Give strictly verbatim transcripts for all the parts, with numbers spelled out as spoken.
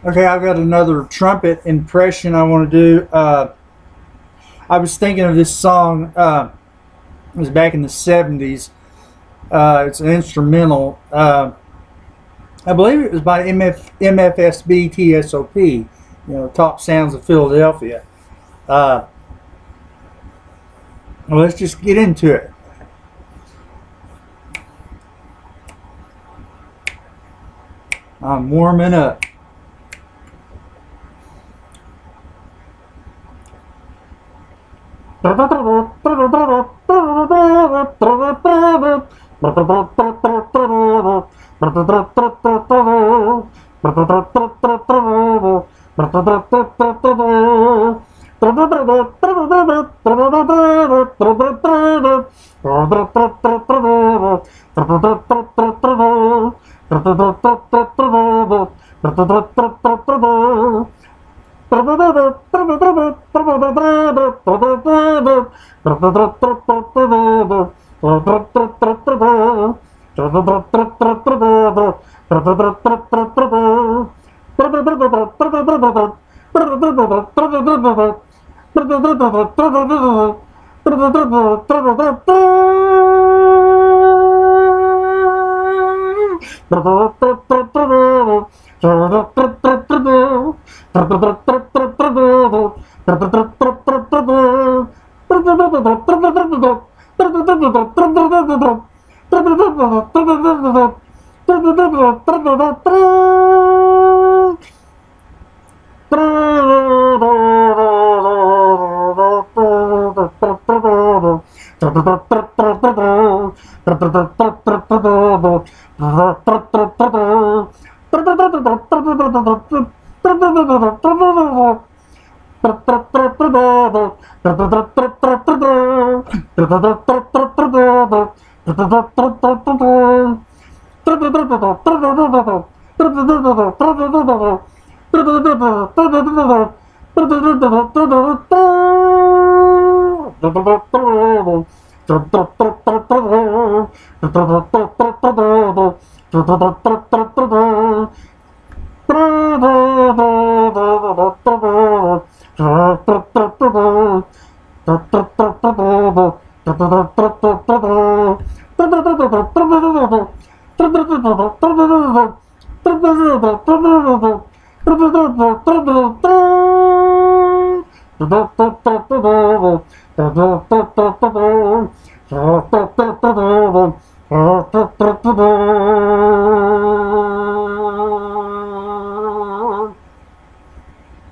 Okay, I've got another trumpet impression I want to do. Uh, I was thinking of this song. Uh, it was back in the seventies. Uh, it's an instrumental. Uh, I believe it was by M F, M F S B T S O P, you know, Top Sounds of Philadelphia. Uh, well, let's just get into it. I'm warming up.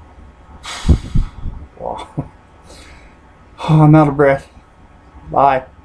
Oh, I'm out of breath. Bye.